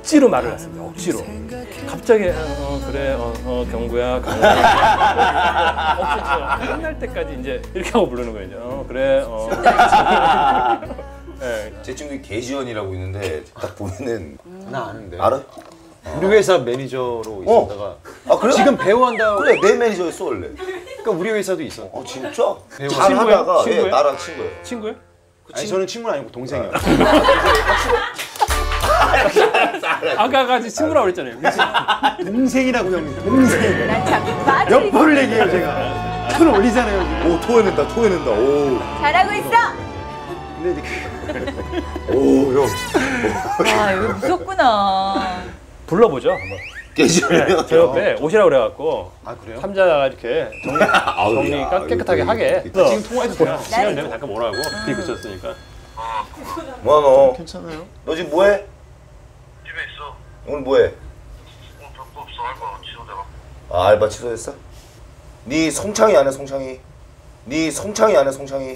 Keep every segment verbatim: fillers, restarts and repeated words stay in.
억지로 말을 했습니다. 억지로. 갑자기 어 그래 어, 어 경구야 강구야 억지로 끝날 때까지 이제 이렇게 하고 부르는 거예요. 어 그래 어. 네. 제 친구 개지원이라고 있는데 딱 보면은 음. 나 아는데. 알아? 우리 회사 매니저로 있었다가 어. 아 그래? 지금 배우 한다고. 그래 내 매니저였어 원래. 그러니까 우리 회사도 있어. 어 진짜? 배우. 잘 하다가 친구예요? 예, 나랑 친구예요. 친구예요? 그 아니 저는 친구는 아니고 동생이요. 아까까지 친구라고 그랬잖아요. 동생이라고 형님. 동생. 난 자꾸 빠져. 옆으로 얘기해요 제가. 손 올리잖아요 지금. 오 토해낸다 토해낸다 오. 잘하고 있어. 근데 이제 오 형. 와 이거 무섭구나. 불러보죠 한번. 개지원이요? 제 옆에 오시라고 그래갖고 아 그래요? 삼자가 이렇게 정리, 정리 야, 까- 깨끗하게 이거, 하게. 이거, 지금 통화해도 돼요? 시간 되면 잠깐 뭐라고 비 그쳤으니까. 뭐너? 괜찮아요? 너 지금 뭐해? 집에 있어. 오늘 뭐해? 오늘 별거 없어. 알바 취소돼가. 아 알바 취소했어? 네 송창이 아니야 송창이? 네 송창이 아니야 송창이?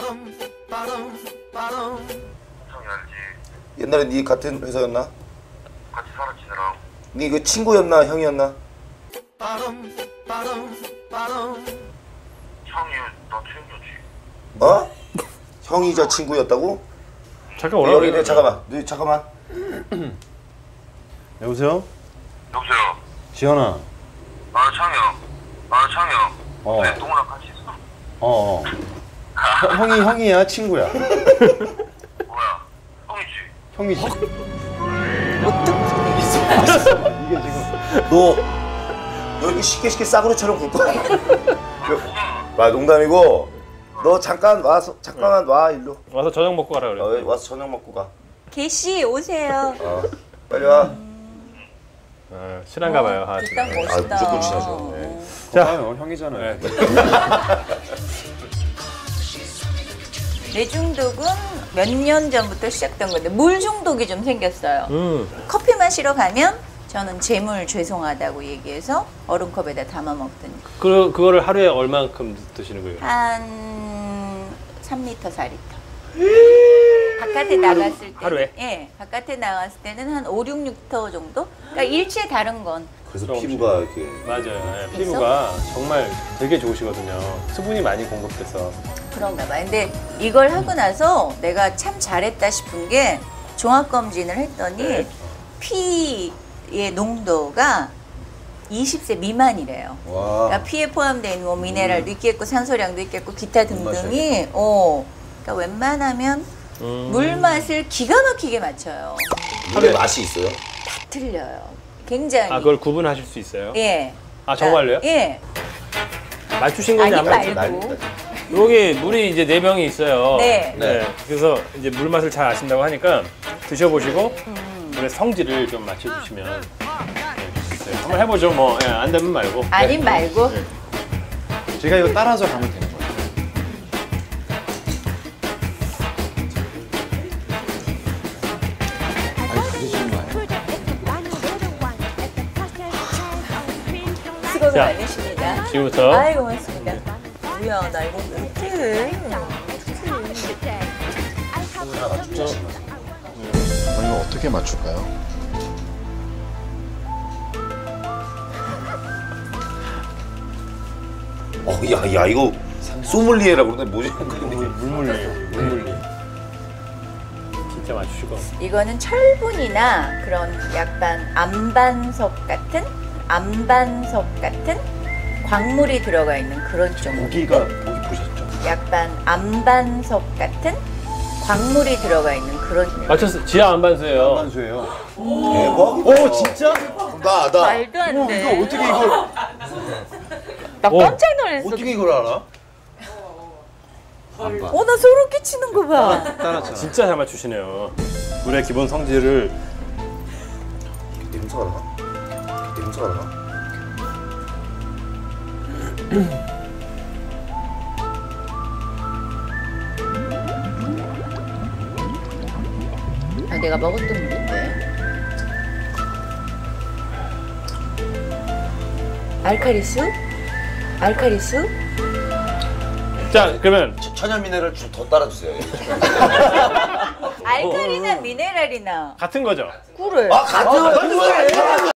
형이 알지. 옛날에 네 같은 회사였나? 같이 살았지느라. 네 그 친구였나 형이었나? 형이 나 챙겨지. 어? 형이자 친구였다고? 잠깐 오라고. 여기 내 잠깐만 너 잠깐만. 여보세요? 여보세요. 지현아. 아 창이야. 아 창이야. 어. 네, 동우랑 같이 있어. 어. 어. 형, 형이 형이야 친구야. 뭐야? 형이지. 형이지. 이게 지금 너, 너 이렇게 쉽게 쉽게 싸구려처럼 굴 거야? 아 농담이고 너 잠깐 와서 잠깐만 와 일로. 와서 저녁 먹고 가라 그래. 어, 여기 와서 저녁 먹고 가. 개씨 오세요. 어, 빨리 와. 어, 친한가 봐요. 아, 일단 지금. 멋있다. 아, 무조건 친하죠. 네. 자. 봐요 형이잖아요. 네. 뇌 중독은 몇 년 전부터 시작된 건데 물 중독이 좀 생겼어요. 음. 커피 마시러 가면 저는 재물 죄송하다고 얘기해서 얼음컵에다 담아 먹더니 그 그거를 하루에 얼만큼 드시는 거예요? 한 삼 리터, 사 리터. 바깥에 나갔을 때 하루에? 예, 바깥에 나갔을 때는 한 오, 육 리터 정도? 그러니까 일체 다른 건 그래서 그럼 피부가 이렇게. 맞아요. 네, 피부가 정말 되게 좋으시거든요. 수분이 많이 공급돼서. 그런가 봐요. 근데 이걸 하고 나서 내가 참 잘했다 싶은 게 종합검진을 했더니 네. 피의 농도가 이십 세 미만이래요. 와. 그러니까 피에 포함되어 있는 뭐 미네랄도 있겠고 산소량도 있겠고 기타 등등이 어, 그러니까 웬만하면 음. 물 맛을 기가 막히게 맞춰요. 물에 맛이 있어요? 다 틀려요. 굉장히. 아 그걸 구분하실 수 있어요? 예. 아 정말요? 예. 맞추신 건지 안 아니, 맞추신 말고. 건지. 여기 물이 이제 네 병이 있어요. 네. 네. 그래서 이제 물 맛을 잘 아신다고 하니까 드셔보시고 물의 성질을 좀 맞춰주시면 네, 있어요. 한번 해보죠. 뭐 안 되면 말고. 아님 네. 말고. 네. 제가 이거 따라서 가면 되는 거예요. 아니 가지시는 거 아니에요? 수고가 자. 많으십니다. 지금부터 아이 고맙습니다. 뭐야 나 이거 못해. 이거 어떻게 맞출까요? 어, 야, 야 이거 소믈리에라고 그러는데 뭐지? 물물리, 물물리. 진짜 맞추시고. 이거는 철분이나 그런 약간 암반석 같은 암반석 같은 광물이 들어가 있는 그런 쪽. 고기가 고기 보셨죠? 약간 암반석 같은 광물이 들어가 있는 그런. 맞췄어. 지하 안반수예요. 한수예요. 대박. 오 진짜? 나, 나. 말도 안 돼. 이거 어떻게 이걸 나 어. 깜짝 놀랐어. 어떻게 이걸 알아? 어, 나 소름 끼치는 거 봐. 따랐잖아. 진짜 잘 맞추시네요. 물의 기본 성질을. 냄새가 나? 냄새가 나? 아, 내가 먹었던 물인데. 알카리수? 알카리수? 자 그러면 천연 미네랄 좀 더 따라주세요. 알칼리나 미네랄이나. 같은 거죠? 그래. 아 같은 거